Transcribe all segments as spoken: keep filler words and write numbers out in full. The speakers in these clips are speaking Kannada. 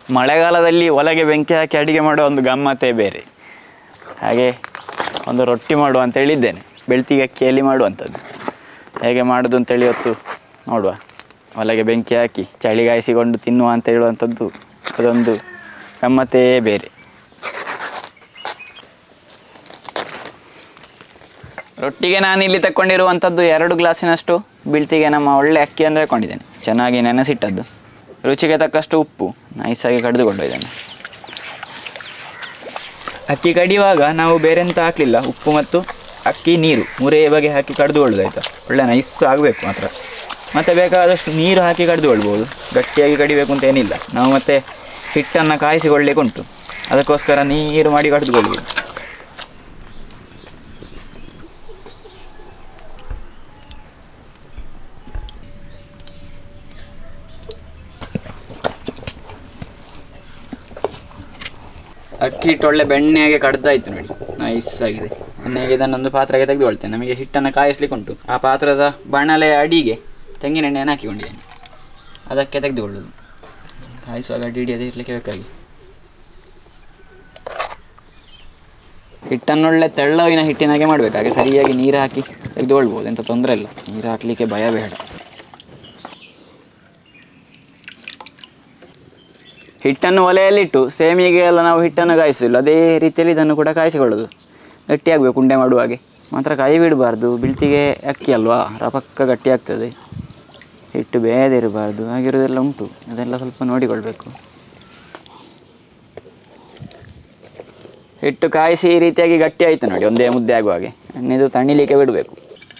ಮಳೆಗಾಲದಲ್ಲಿ ಒಲೆಗೆ ಬೆಂಕಿ ಹಾಕಿ ಅಡುಗೆ ಮಾಡೋ ಒಂದು ಗಮ್ಮತ್ತೇ ಬೇರೆ. ಹಾಗೆ ಒಂದು ರೊಟ್ಟಿ ಮಾಡುವ ಅಂತ ಹೇಳಿದ್ದೇನೆ, ಬೆಳ್ತಿಗೆ ಅಕ್ಕಿಯಲ್ಲಿ ಮಾಡುವಂಥದ್ದು. ಹೇಗೆ ಮಾಡೋದು ಅಂತೇಳಿ ಇವತ್ತು ನೋಡುವ. ಒಲೆಗೆ ಬೆಂಕಿ ಹಾಕಿ ಚಳಿಗಾಯಿಸಿಕೊಂಡು ತಿನ್ನುವ ಅಂತ ಹೇಳುವಂಥದ್ದು ಅದೊಂದು ಗಮ್ಮತ್ತೇ ಬೇರೆ. ರೊಟ್ಟಿಗೆ ನಾನು ಇಲ್ಲಿ ತಗೊಂಡಿರುವಂಥದ್ದು ಎರಡು ಗ್ಲಾಸಿನಷ್ಟು ಬೀಳ್ತಿಗೆ ನಮ್ಮ ಒಳ್ಳೆ ಅಕ್ಕಿಯನ್ನು ತಗೊಂಡಿದ್ದೇನೆ, ಚೆನ್ನಾಗಿ ನೆನೆಸಿಟ್ಟದ್ದು. ರುಚಿಗೆ ತಕ್ಕಷ್ಟು ಉಪ್ಪು ನೈಸಾಗಿ ಕಡಿದುಕೊಂಡಿದ್ದೇನೆ. ಅಕ್ಕಿ ಕಡಿಯುವಾಗ ನಾವು ಬೇರೆ ಎಂತ ಹಾಕಲಿಲ್ಲ, ಉಪ್ಪು ಮತ್ತು ಅಕ್ಕಿ ನೀರು ಮೂರೇ ಬಗೆ ಹಾಕಿ ಕಡಿದುಕೊಳ್ಳೋದು ಆಯಿತಾ. ಒಳ್ಳೆ ನೈಸ್ ಆಗಬೇಕು ಮಾತ್ರ. ಮತ್ತು ಬೇಕಾದಷ್ಟು ನೀರು ಹಾಕಿ ಕಡಿದುಕೊಳ್ಬೋದು, ಗಟ್ಟಿಯಾಗಿ ಕಡಿಬೇಕು ಅಂತ ಏನಿಲ್ಲ. ನಾವು ಮತ್ತು ಹಿಟ್ಟನ್ನು ಕಾಯಿಸಿಕೊಳ್ಳಿಕ್ಕೆ ಉಂಟು, ಅದಕ್ಕೋಸ್ಕರ ನೀರು ಮಾಡಿ ಕಡಿದುಕೊಳ್ಬೋದು. ಅಕ್ಕಿ ಹಿಟ್ಟು ಒಳ್ಳೆ ಬೆಣ್ಣೆಗೆ ಕಡ್ದಾಯ್ತು ನೋಡಿ, ನೈಸ್ ಆಗಿದೆ. ಎಣ್ಣೆಗೆ ಇದನ್ನೊಂದು ಪಾತ್ರೆಗೆ ತೆಗೆದುಕೊಳ್ತೇನೆ. ನಮಗೆ ಹಿಟ್ಟನ್ನು ಕಾಯಿಸ್ಲಿಕ್ಕೆ ಉಂಟು. ಆ ಪಾತ್ರದ ಬಾಣಲೆಯ ಅಡಿಗೆ ತೆಂಗಿನ ಎಣ್ಣೆಯನ್ನು ಹಾಕಿಕೊಂಡಿದ್ದೇನೆ, ಅದಕ್ಕೆ ತೆಗೆದುಕೊಳ್ಳೋದು. ಕಾಯಿಸುವಾಗ ಅಡಿ ಅಡಿ ಅದೇ ಇರಲಿಕ್ಕೆ ಬೇಕಾಗಿ ಹಿಟ್ಟನ್ನೊಳ್ಳೆ ತೆಳ್ಳವಿನ ಹಿಟ್ಟಿನಾಗೆ ಮಾಡಬೇಕು. ಹಾಗೆ ಸರಿಯಾಗಿ ನೀರು ಹಾಕಿ ತೆಗೆದುಕೊಳ್ಬೋದು, ಎಂಥ ತೊಂದರೆ ಇಲ್ಲ. ನೀರು ಹಾಕಲಿಕ್ಕೆ ಭಯ ಬೇಡ. ಹಿಟ್ಟನ್ನು ಒಲೆಯಲ್ಲಿಟ್ಟು ಸೇಮಿಗೆ ಎಲ್ಲ ನಾವು ಹಿಟ್ಟನ್ನು ಕಾಯಿಸಿಲ್ಲ, ಅದೇ ರೀತಿಯಲ್ಲಿ ಇದನ್ನು ಕೂಡ ಕಾಯಿಸಿಕೊಳ್ಳೋದು. ಗಟ್ಟಿಯಾಗಬೇಕು ಉಂಡೆ ಮಾಡುವಾಗೆ ಮಾತ್ರ, ಕೈ ಬಿಡಬಾರ್ದು. ಬೀಳ್ತಿಗೆ ಅಕ್ಕಿ ಅಲ್ವಾ, ರಪಕ್ಕ ಗಟ್ಟಿ ಆಗ್ತದೆ. ಹಿಟ್ಟು ಬೇದಿರಬಾರ್ದು, ಹಾಗಿರೋದೆಲ್ಲ ಉಂಟು, ಅದೆಲ್ಲ ಸ್ವಲ್ಪ ನೋಡಿಕೊಳ್ಬೇಕು. ಹಿಟ್ಟು ಕಾಯಿಸಿ ಈ ರೀತಿಯಾಗಿ ಗಟ್ಟಿ ಆಯಿತು ನೋಡಿ, ಒಂದೇ ಮುದ್ದೆ ಆಗುವ ಹಾಗೆ. ಎಣ್ಣೆದು ತಣಿಲಿಕ್ಕೆ ಬಿಡಬೇಕು.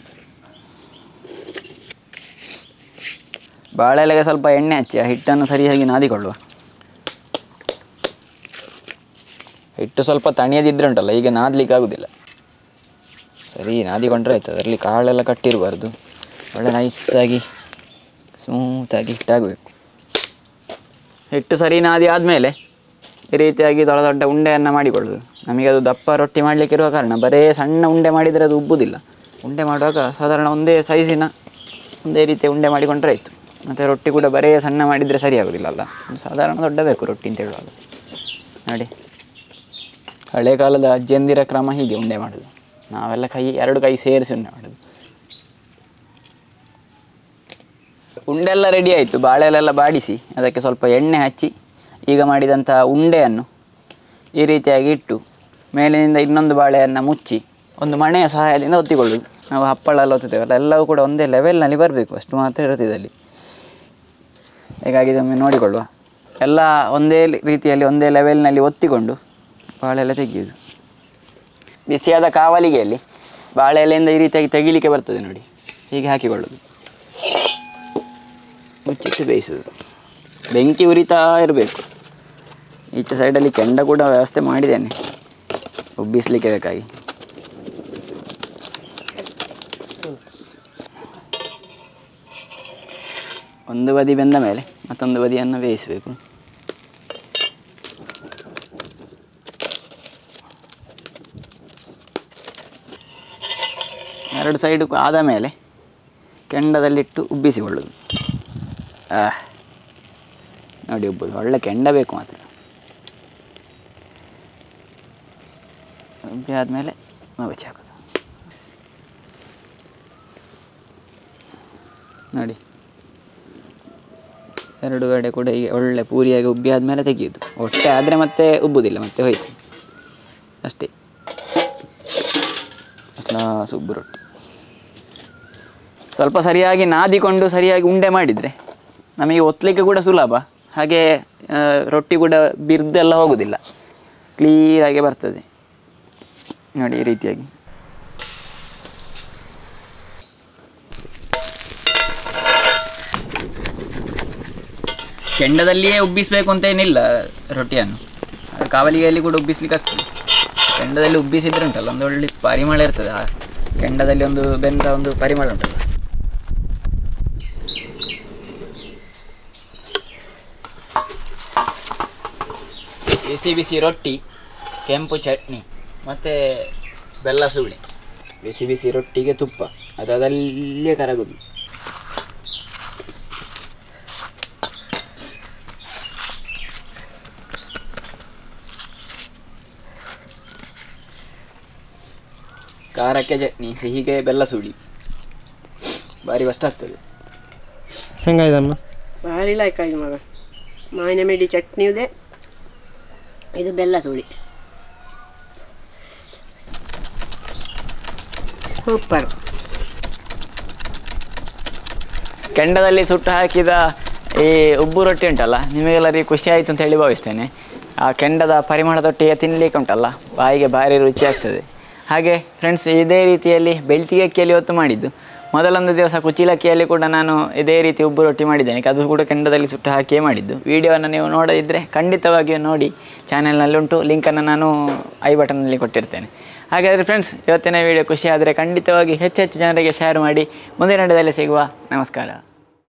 ಬಾಳೆಲೆಗೆ ಸ್ವಲ್ಪ ಎಣ್ಣೆ ಹಚ್ಚಿ ಆ ಹಿಟ್ಟನ್ನು ಸರಿಯಾಗಿ ನಾದಿಕೊಳ್ಳುವ. ಹಿಟ್ಟು ಸ್ವಲ್ಪ ತಣಿಯದಿದ್ರೆ ಉಂಟಲ್ಲ, ಈಗ ನಾದಲಿಕ್ಕೆ ಆಗೋದಿಲ್ಲ. ಸರಿ ನಾದಿಕೊಂಡ್ರೆ ಆಯ್ತು. ಅದರಲ್ಲಿ ಕಾಳೆಲ್ಲ ಕಟ್ಟಿರಬಾರ್ದು, ಒಳ್ಳೆ ನೈಸಾಗಿ ಸ್ಮೂತಾಗಿ ಹಿಟ್ಟಾಗಬೇಕು. ಹಿಟ್ಟು ಸರಿ ನಾದಿ ಆದಮೇಲೆ ಈ ರೀತಿಯಾಗಿ ದೊಡ್ಡ ದೊಡ್ಡ ಉಂಡೆಯನ್ನು ಮಾಡಿಕೊಳ್ಳೋದು. ನಮಗೆ ಅದು ದಪ್ಪ ರೊಟ್ಟಿ ಮಾಡಲಿಕ್ಕೆ ಇರುವ ಕಾರಣ ಬರೇ ಸಣ್ಣ ಉಂಡೆ ಮಾಡಿದರೆ ಅದು ಉಬ್ಬುವುದಿಲ್ಲ. ಉಂಡೆ ಮಾಡುವಾಗ ಸಾಧಾರಣ ಒಂದೇ ಸೈಜಿನ ಒಂದೇ ರೀತಿಯ ಉಂಡೆ ಮಾಡಿಕೊಂಡ್ರೆ ಆಯಿತು. ಮತ್ತು ರೊಟ್ಟಿ ಕೂಡ ಬರೇ ಸಣ್ಣ ಮಾಡಿದರೆ ಸರಿ ಆಗೋದಿಲ್ಲಲ್ಲ, ಸಾಧಾರಣ ದೊಡ್ಡ ಬೇಕು ರೊಟ್ಟಿ ಅಂತ ಹೇಳುವಾಗ. ನೋಡಿ, ಹಳೆ ಕಾಲದ ಅಜ್ಜಿಯಂದಿರ ಕ್ರಮ ಹೀಗೆ ಉಂಡೆ ಮಾಡೋದು. ನಾವೆಲ್ಲ ಕೈ ಎರಡು ಕೈ ಸೇರಿಸಿ ಉಂಡೆ ಮಾಡೋದು. ಉಂಡೆಲ್ಲ ರೆಡಿ ಆಯಿತು. ಬಾಳೆಲೆಲ್ಲ ಬಾಡಿಸಿ ಅದಕ್ಕೆ ಸ್ವಲ್ಪ ಎಣ್ಣೆ ಹಚ್ಚಿ ಈಗ ಮಾಡಿದಂಥ ಉಂಡೆಯನ್ನು ಈ ರೀತಿಯಾಗಿ ಇಟ್ಟು ಮೇಲಿನಿಂದ ಇನ್ನೊಂದು ಬಾಳೆಯನ್ನು ಮುಚ್ಚಿ ಒಂದು ಮಣೆಯ ಸಹಾಯದಿಂದ ಒತ್ತಿಕೊಳ್ಳೋದು. ನಾವು ಹಪ್ಪಳ ಎಲ್ಲ ಒತ್ತುತ್ತೇವಲ್ಲ, ಎಲ್ಲವೂ ಕೂಡ ಒಂದೇ ಲೆವೆಲ್ನಲ್ಲಿ ಬರಬೇಕು, ಅಷ್ಟು ಮಾತ್ರ ಇರುತ್ತೆ ಇದರಲ್ಲಿ. ಹೀಗಾಗಿ ಇದೊಮ್ಮೆ ನೋಡಿಕೊಳ್ಳುವ. ಎಲ್ಲ ಒಂದೇ ರೀತಿಯಲ್ಲಿ ಒಂದೇ ಲೆವೆಲ್ನಲ್ಲಿ ಒತ್ತಿಕೊಂಡು ಬಾಳೆಲೆ ತೆಗೆಯೋದು. ಬಿಸಿಯಾದ ಕಾವಲಿಗೆಯಲ್ಲಿ ಬಾಳೆ ಎಲೆಯಿಂದ ಈ ರೀತಿಯಾಗಿ ತೆಗಿಲಿಕ್ಕೆ ಬರ್ತದೆ ನೋಡಿ, ಹೀಗೆ ಹಾಕಿಕೊಳ್ಳೋದು. ಮುಚ್ಚಿಟ್ಟು ಬೇಯಿಸೋದು. ಬೆಂಕಿ ಉರಿತಾ ಇರಬೇಕು. ಈಚೆ ಸೈಡಲ್ಲಿ ಕೆಂಡ ಕೂಡ ವ್ಯವಸ್ಥೆ ಮಾಡಿದ್ದೇನೆ ಉಬ್ಬಿಸಲಿಕ್ಕೆ ಬೇಕಾಗಿ. ಒಂದು ಬದಿ ಬೆಂದ ಮೇಲೆ ಮತ್ತೊಂದು ಬದಿಯನ್ನು ಬೇಯಿಸಬೇಕು. ಎರಡು ಸೈಡು ಆದ ಮೇಲೆ ಕೆಂಡದಲ್ಲಿಟ್ಟು ಉಬ್ಬಿಸಿಕೊಳ್ಳೋದು. ನೋಡಿ ಉಬ್ಬುದು, ಒಳ್ಳೆ ಕೆಂಡ ಬೇಕು ಮಾತ್ರ. ಉಬ್ಬಿ ಆದಮೇಲೆ ಮಗಚಿ ಹಾಕೋದು. ನೋಡಿ ಎರಡು ಕಡೆ ಕೂಡ ಹೀಗೆ ಒಳ್ಳೆ ಪೂರಿಯಾಗಿ ಉಬ್ಬಿ ಆದಮೇಲೆ ತೆಗೆಯೋದು. ಹೊಟ್ಟೆ ಆದರೆ ಮತ್ತೆ ಉಬ್ಬುವುದಿಲ್ಲ, ಮತ್ತೆ ಹೋಯ್ತು ಅಷ್ಟೇ. ಅಸಲ ಸುಬ್ಬು ರೊಟ್ಟಿ ಸ್ವಲ್ಪ ಸರಿಯಾಗಿ ನಾದಿಕೊಂಡು ಸರಿಯಾಗಿ ಉಂಡೆ ಮಾಡಿದರೆ ನಮಗೆ ಒತ್ತಲಿಕ್ಕೆ ಕೂಡ ಸುಲಭ. ಹಾಗೆ ರೊಟ್ಟಿ ಕೂಡ ಬಿರ್ದೆಲ್ಲ ಹೋಗೋದಿಲ್ಲ, ಕ್ಲೀನಾಗಿ ಬರ್ತದೆ ನೋಡಿ ಈ ರೀತಿಯಾಗಿ. ಕೆಂಡದಲ್ಲಿಯೇ ಉಬ್ಬಿಸಬೇಕು ಅಂತ ಏನಿಲ್ಲ ರೊಟ್ಟಿಯನ್ನು, ಕಾವಲಿಗೆಯಲ್ಲಿ ಕೂಡ ಉಬ್ಬಿಸ್ಲಿಕ್ಕೆ ಆಗ್ತದೆ. ಕೆಂಡದಲ್ಲಿ ಉಬ್ಬಿಸಿದ್ರೆ ಉಂಟಲ್ಲ ಒಂದು ಒಳ್ಳೆ ಪರಿಮಳ ಇರ್ತದೆ. ಆ ಕೆಂಡದಲ್ಲಿ ಒಂದು ಬೆಂದ ಒಂದು ಪರಿಮಳ ಉಂಟಲ್ಲ. ಬಿಸಿ ಬಿಸಿ ರೊಟ್ಟಿ, ಕೆಂಪು ಚಟ್ನಿ ಮತ್ತು ಬೆಲ್ಲ ಸುಳಿ. ಬಿಸಿ ಬಿಸಿ ರೊಟ್ಟಿಗೆ ತುಪ್ಪ, ಅದು ಅದಲ್ಲೇ ಕರಗೋದು. ಖಾರಕ್ಕೆ ಚಟ್ನಿ, ಸಿಹಿಗೆ ಬೆಲ್ಲ ಸುಳಿ, ಭಾರಿ ಕಷ್ಟ ಆಗ್ತದೆ. ಹೆಂಗಾಯ್ತಮ್ಮ? ಭಾರಿ ಲೈಕ್ ಆಯ್ತು ಮಗ. ಮಾವಿನ ಮಿಡಿ ಚಟ್ನಿ ಇದೆ, ಇದು ಬೆಲ್ಲ ಸುಳಿ, ಸೂಪರ್. ಕೆಂಡದಲ್ಲಿ ಸುಟ್ಟು ಹಾಕಿದ ಈ ಉಬ್ಬು ರೊಟ್ಟಿ ಉಂಟಲ್ಲ, ನಿಮಗೆಲ್ಲರಿಗೂ ಖುಷಿ ಆಯಿತು ಅಂತ ಹೇಳಿ ಭಾವಿಸ್ತೇನೆ. ಆ ಕೆಂಡದ ಪರಿಮಳದೊಟ್ಟಿಗೆ ತಿನ್ನಲಿಕ್ಕೆ ಉಂಟಲ್ಲ, ಬಾಯಿಗೆ ಭಾರಿ ರುಚಿ ಆಗ್ತದೆ. ಹಾಗೆ ಫ್ರೆಂಡ್ಸ್, ಇದೇ ರೀತಿಯಲ್ಲಿ ಬೆಳ್ತಿಗೆ ಅಕ್ಕಿಯಲ್ಲಿ ಹೊತ್ತು ಮಾಡಿದ್ದು. ಮೊದಲೊಂದು ದಿವಸ ಕುಚಿಲಕ್ಕಿಯಲ್ಲಿ ಕೂಡ ನಾನು ಇದೇ ರೀತಿ ಉಬ್ಬು ರೊಟ್ಟಿ ಮಾಡಿದ್ದೇನೆ, ಅದು ಕೂಡ ಕೆಂಡದಲ್ಲಿ ಸುಟ್ಟು ಹಾಕಿಯೇ ಮಾಡಿದ್ದು. ವಿಡಿಯೋವನ್ನು ನೀವು ನೋಡದಿದ್ದರೆ ಖಂಡಿತವಾಗಿಯೂ ನೋಡಿ, ಚಾನೆಲ್ನಲ್ಲಿ ಉಂಟು, ಲಿಂಕನ್ನು ನಾನು ಐ ಬಟನ್ನಲ್ಲಿ ಕೊಟ್ಟಿರ್ತೇನೆ. ಹಾಗಾದರೆ ಫ್ರೆಂಡ್ಸ್, ಇವತ್ತಿನ ವಿಡಿಯೋ ಖುಷಿ ಆದರೆ ಖಂಡಿತವಾಗಿ ಹೆಚ್ಚು ಹೆಚ್ಚು ಜನರಿಗೆ ಶೇರ್ ಮಾಡಿ. ಮುಂದಿನ ವಿಡಿಯೋದಲ್ಲಿ ಸಿಗುವ. ನಮಸ್ಕಾರ.